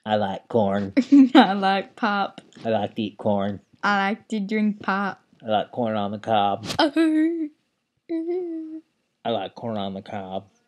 I like corn. I like pop. I like to eat corn. I like to drink pop. I like corn on the cob. Oh. I like corn on the cob.